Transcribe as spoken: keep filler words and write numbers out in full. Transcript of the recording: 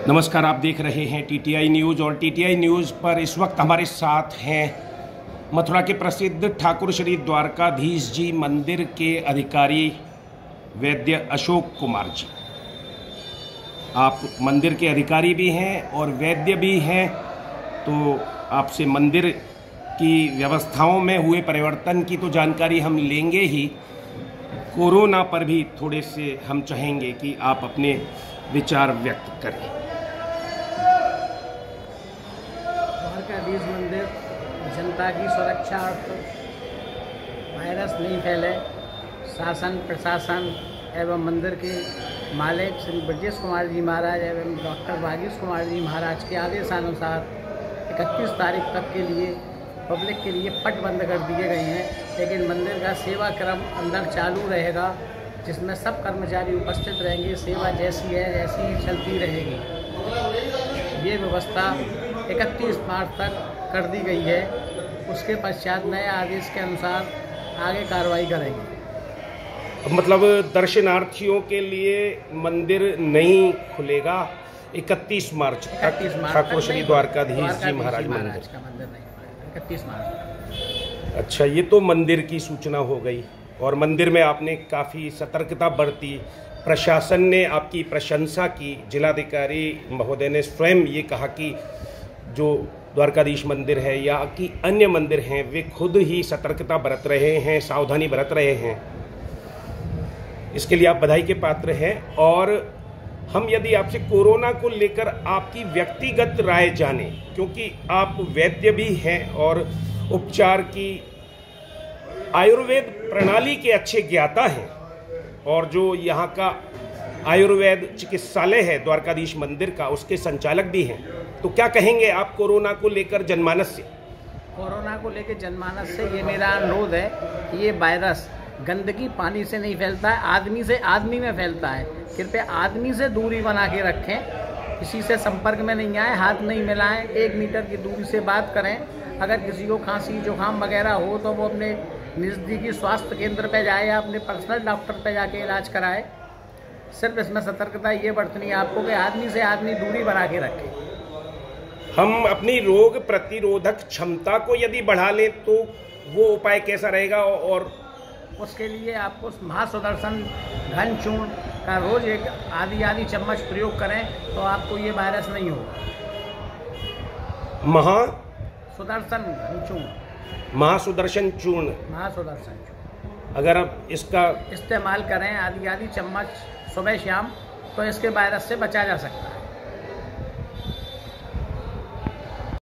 नमस्कार, आप देख रहे हैं टीटीआई न्यूज़ और टीटीआई न्यूज़ पर इस वक्त हमारे साथ हैं मथुरा के प्रसिद्ध ठाकुर श्री द्वारकाधीश जी मंदिर के अधिकारी वैद्य अशोक कुमार जी। आप मंदिर के अधिकारी भी हैं और वैद्य भी हैं, तो आपसे मंदिर की व्यवस्थाओं में हुए परिवर्तन की तो जानकारी हम लेंगे ही, कोरोना पर भी थोड़े से हम चाहेंगे कि आप अपने विचार व्यक्त करें। द्वारकाधीश मंदिर जनता की सुरक्षा और वायरस नहीं फैले, शासन प्रशासन एवं मंदिर के मालिक श्री ब्रजेश कुमार जी महाराज एवं डॉक्टर भागीश कुमार जी महाराज के आदेशानुसार इकतीस तारीख तक के लिए पब्लिक के लिए पट बंद कर दिए गए हैं, लेकिन मंदिर का सेवा क्रम अंदर चालू रहेगा, जिसमें सब कर्मचारी उपस्थित रहेंगे। सेवा जैसी है जैसी ही चलती रहेगी। ये व्यवस्था इकतीस मार्च तक कर दी गई है। उसके पश्चात नए आदेश के अनुसार आगे कार्रवाई करेंगे। मतलब दर्शनार्थियों के लिए मंदिर नहीं खुलेगा इकतीस मार्च तक। ठाकुर श्री द्वारकाधीश जी महाराज मंदिर का मंदिर नहीं खुलेगा इकतीस मार्च। अच्छा, ये तो मंदिर की सूचना हो गई और मंदिर में आपने काफ़ी सतर्कता बरती, प्रशासन ने आपकी प्रशंसा की, जिलाधिकारी महोदय ने स्वयं ये कहा कि जो द्वारकाधीश मंदिर है या कि अन्य मंदिर हैं वे खुद ही सतर्कता बरत रहे हैं, सावधानी बरत रहे हैं। इसके लिए आप बधाई के पात्र हैं। और हम यदि आपसे कोरोना को लेकर आपकी व्यक्तिगत राय जाने, क्योंकि आप वैद्य भी हैं और उपचार की आयुर्वेद प्रणाली के अच्छे ज्ञाता हैं, और जो यहाँ का आयुर्वेद चिकित्सालय है द्वारकाधीश मंदिर का, उसके संचालक भी हैं, तो क्या कहेंगे आप कोरोना को लेकर जनमानस से? कोरोना को लेकर जनमानस से ये मेरा अनुरोध है, ये वायरस गंदगी पानी से नहीं फैलता है, आदमी से आदमी में फैलता है। कृपया आदमी से दूरी बना के रखें, किसी से संपर्क में नहीं आए, हाथ नहीं मिलाएं, एक मीटर की दूरी से बात करें। अगर किसी को खांसी जुकाम वगैरह हो तो वो अपने नज़दीकी स्वास्थ्य केंद्र पे जाए या अपने पर्सनल डॉक्टर पे जाके इलाज कराए। सिर्फ इसमें सतर्कता ये बरतनी है आपको कि आदमी से आदमी दूरी बना के रखें। हम अपनी रोग प्रतिरोधक क्षमता को यदि बढ़ा लें तो वो उपाय कैसा रहेगा? और उसके लिए आपको महासुदर्शन घन चूर्ण का रोज एक आधी आधी चम्मच प्रयोग करें तो आपको ये वायरस नहीं होगा। महा सुदर्शन घन चूर्ण महासुदर्शन चूर्ण महासुदर्शन चूर्ण अगर आप इसका इस्तेमाल करें आधी आधी चम्मच सुबह शाम, तो इसके वायरस से बचा जा सकता है।